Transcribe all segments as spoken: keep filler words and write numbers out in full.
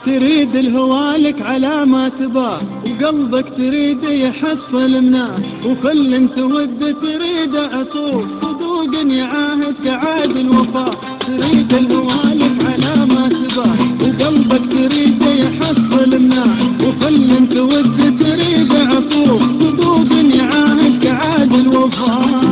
تريد الهوالك على ما تباه، وقلبك تريد يحصل مناه، وكل تود تريد أطوف صدوق يعاهدك عاد الوفاء. تريد الهوالك على ما تباه، وقلبك تريد يحصل مناه، وكل تود تريد أطوف صدوق يعاهدك عاد الوفاء.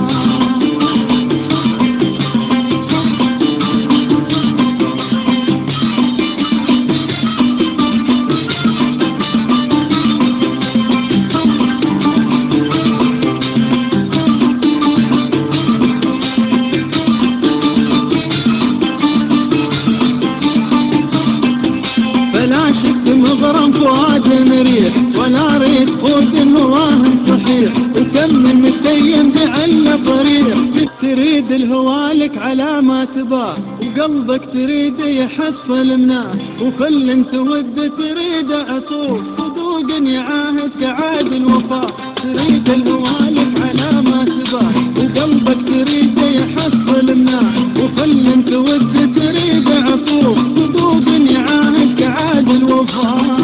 فلا شك مغرم فؤاد مريح، ولا ريد فوت مواهن صحيح، وكم من متيم بعلة طريح. تريد الهوالك على ما تباه، وقلبك تريد يحصل مناه، وكل تود تريد أطوف صدوق يعاهدك عاد الوفاء. تريد الهوالك على ما تباه، وقلبك تريد يحصل مناه، وكل تود تريد أطوف صدوق يعاهدك عاد الوفاء.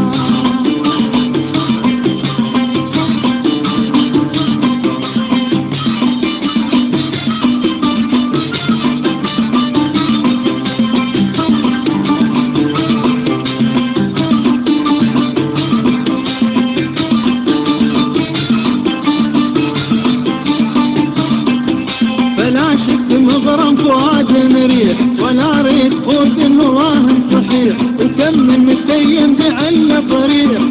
فلا شك مغرم فؤاد مريح، ولا ريد فوت مواهن صحيح، وكم من متيم بعلة طريح.